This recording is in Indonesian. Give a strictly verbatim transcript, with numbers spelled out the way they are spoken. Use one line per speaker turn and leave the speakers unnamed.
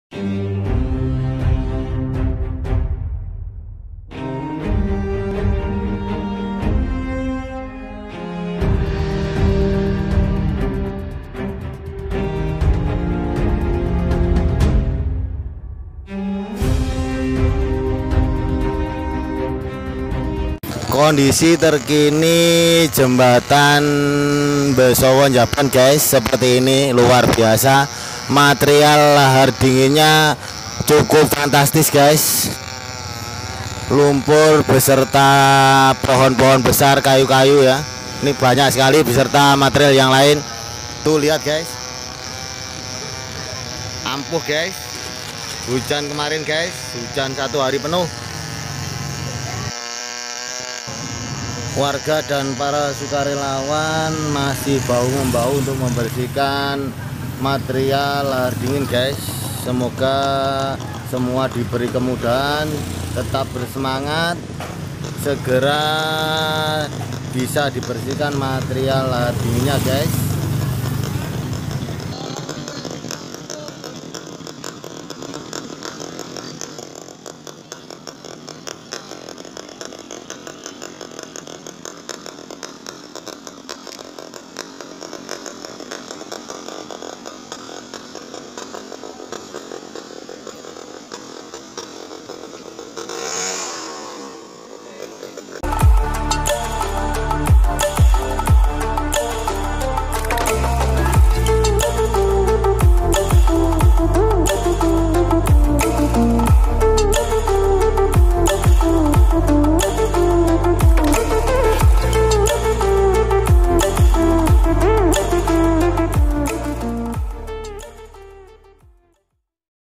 Kondisi terkini jembatan Besowon Japan guys, seperti ini, luar biasa. Material lahar dinginnya cukup fantastis guys. Lumpur beserta pohon-pohon besar, kayu-kayu ya. Ini banyak sekali beserta material yang lain. Tuh lihat guys, ampuh guys. Hujan kemarin guys, hujan satu hari penuh. Warga dan para sukarelawan masih bahu-membahu untuk membersihkan material lahar dingin guys. Semoga semua diberi kemudahan, tetap bersemangat, segera bisa dibersihkan material lahar dinginnya guys.